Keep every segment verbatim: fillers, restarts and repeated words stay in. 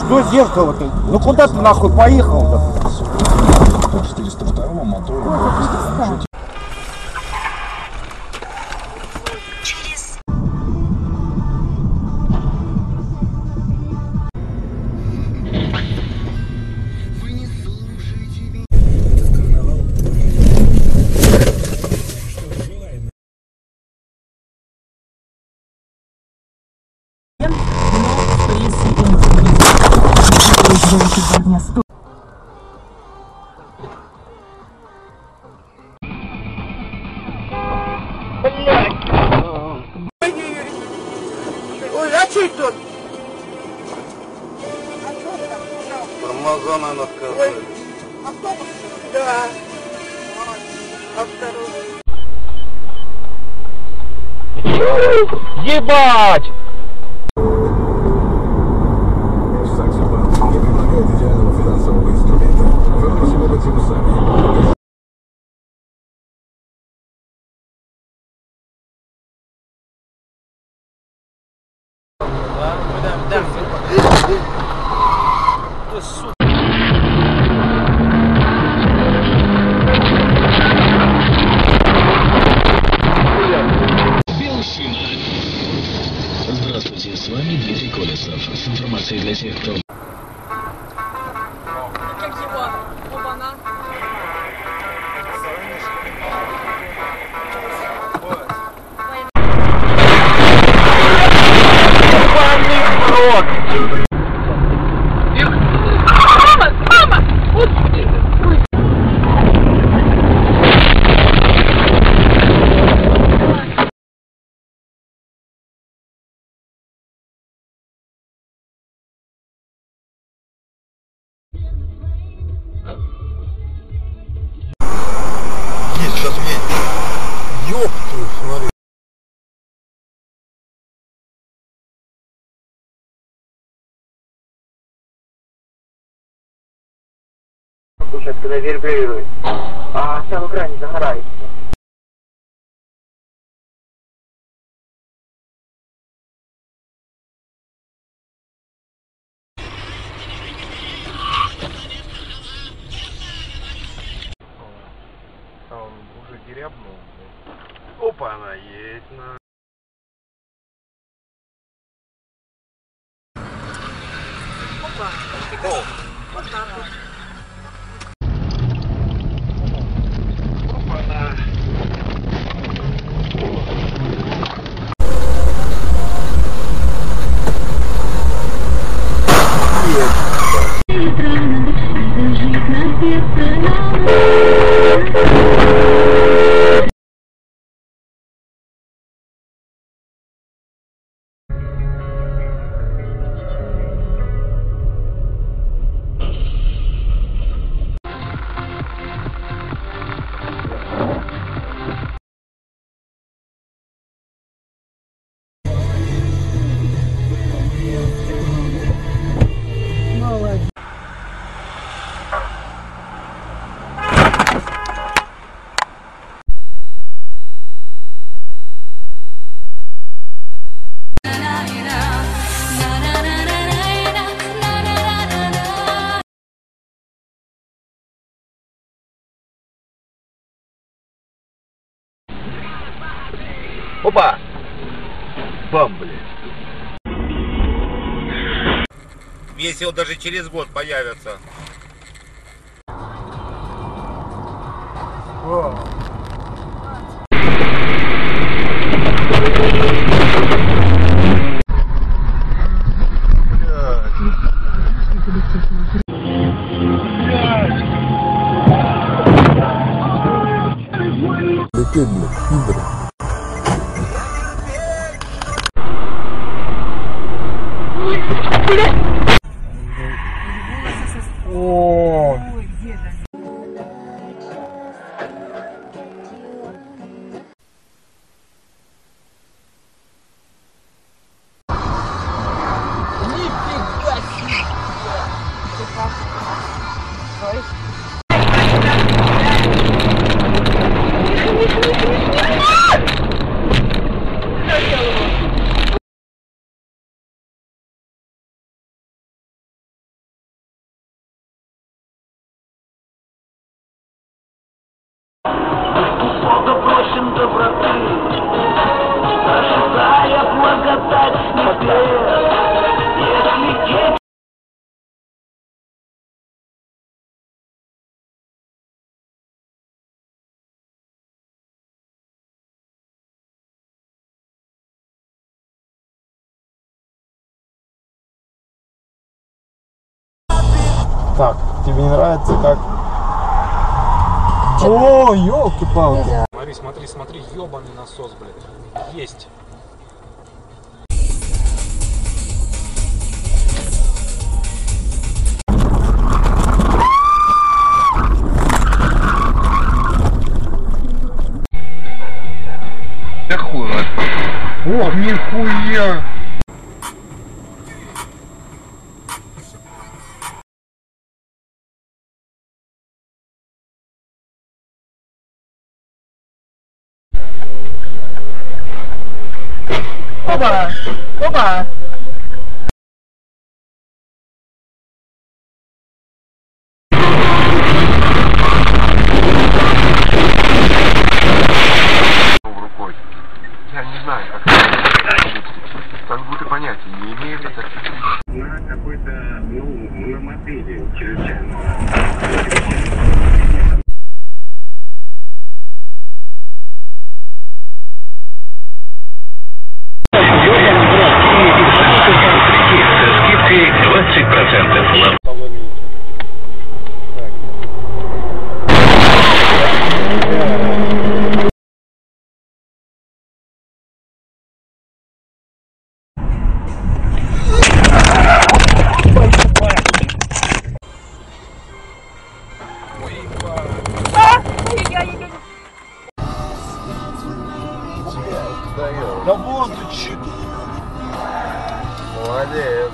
Что зеркало-то? Ну куда ты нахуй поехал-то? четыреста второго мотора. Ой, а что это? Тормоза надо сказать. Автобус? Да. А второй? Ебать! Саксобанк не предлагает идеального финансового инструмента. Выбор сегодня сами. Здравствуйте, с вами Дмитрий Колесов. С информацией для тех, кто... Как его? Оба-на. Мама! Мама! Есть, сейчас мне. Ёб твою, смотри. Слушай, когда вибрирует, а вся в экране загорается. А он уже дерябнул. Опа, она есть на. Опа. О, Вот так вот. опа, она. Опа! Бам, блядь. Весело даже через год появится. О. Лететь, блядь, пидоры. О, лишен доброты, ожидая благодать с небес. Если дети Так, тебе не нравится как? О, ёлки-палки. Смотри, смотри, смотри, ёбаный насос, блядь. Есть. Да хуй. Ох, нихуя. Опа! Опа! Рукой. Я не знаю, как это как будто понятия не имею, как это. На какой-то, ну, на мопеде чрезвычайно. двадцать процентов. Да вот ты че. Молодец.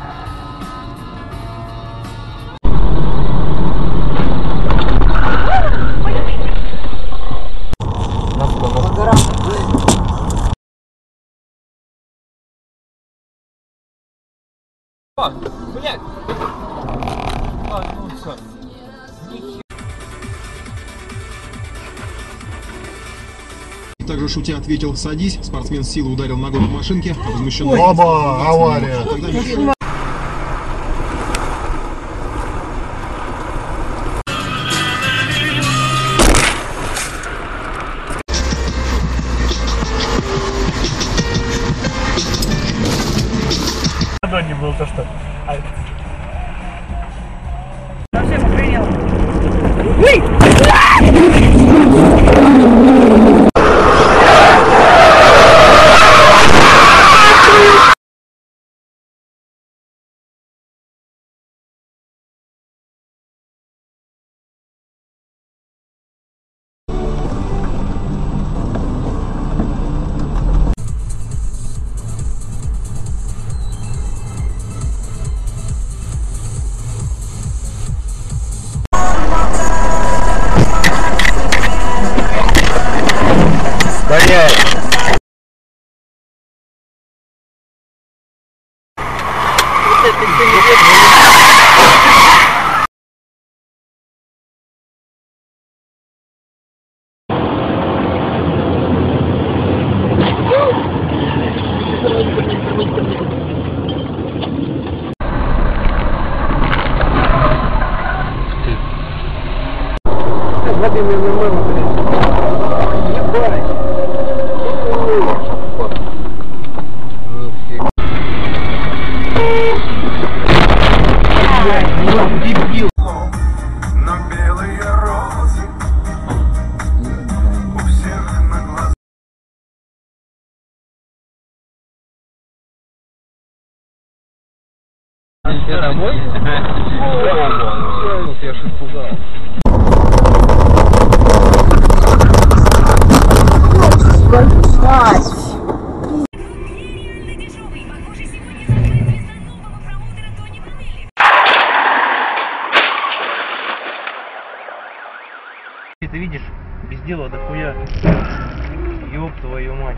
Блять! Также шутя ответил «садись», спортсмен с силой ударил ногой по машинке, а возмущенный... Оба, авария. Тогда... Не было то, что... Совсем охренел. Я домой? Я ж испугался. Ты видишь, без дела дохуя. Ёб твою мать.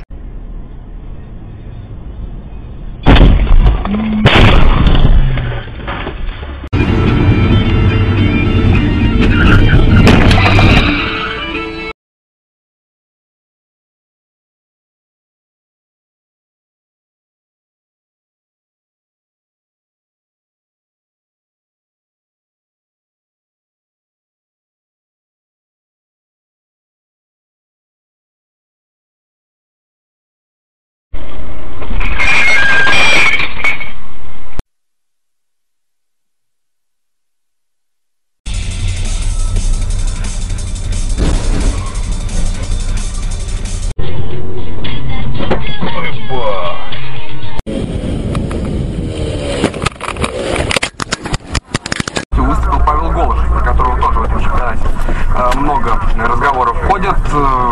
А,